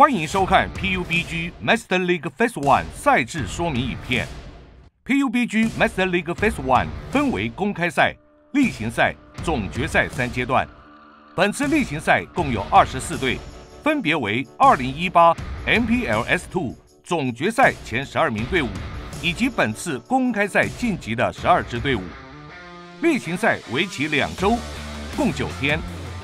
欢迎收看 PUBG Master League Phase 1赛制说明影片。PUBG Master League Phase 1分为公开赛、例行赛、总决赛3阶段。本次例行赛共有24队，分别为2018 MPLS2 总决赛前12名队伍，以及本次公开赛晋级的12支队伍。例行赛为期2周，共9天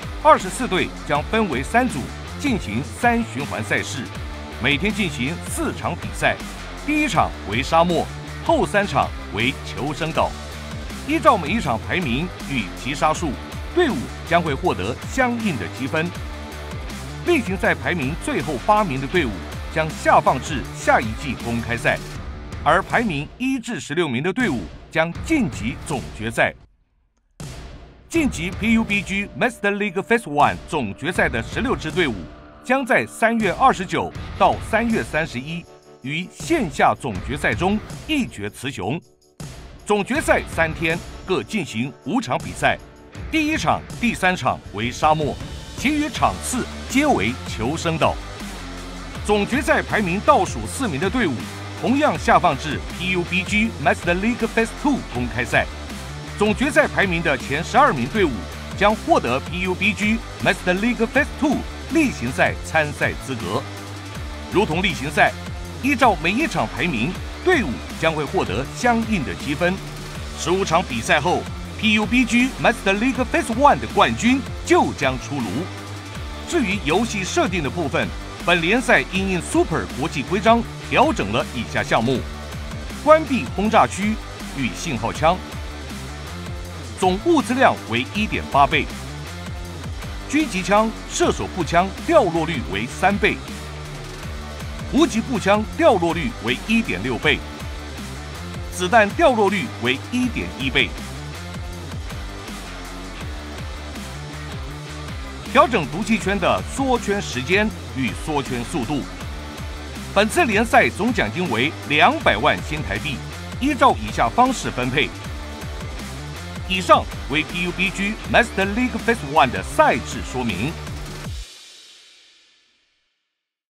，24队将分为3组。进行3循环赛事，每天进行4场比赛。第1场为沙漠，后3场为求生岛。依照每一场排名与击杀数，队伍将会获得相应的积分。例行赛排名最后8名的队伍将下放至下一季公开赛，而排名1至16名的队伍将晋级总决赛。晋级 PUBG Master League Phase 1总决赛的16支队伍，将在3月29到3月31于线下总决赛中一决雌雄。总决赛3天，各进行5场比赛。第1场、第3场为沙漠，其余场次皆为求生岛。总决赛排名倒数4名的队伍，同样下放至 PUBG Master League Phase 2公开赛。总决赛排名的前12名队伍将获得 PUBG Master League Phase 2例行赛参赛资格。如同例行赛，依照每一场排名，队伍将会获得相应的积分。15场比赛后 ，PUBG Master League Phase 1的冠军就将出炉。至于游戏设定的部分，本联赛因应 Super 国际规章调整了以下项目：关闭轰炸区与信号枪。总物资量为 1.8 倍，狙击枪、射手步枪掉落率为3倍，无级步枪掉落率为 1.6 倍，子弹掉落率为 1.1 倍。调整毒气圈的缩圈时间与缩圈速度。本次联赛总奖金为200万新台币，依照以下方式分配。以上为 PUBG Master League Phase 1的赛制说明。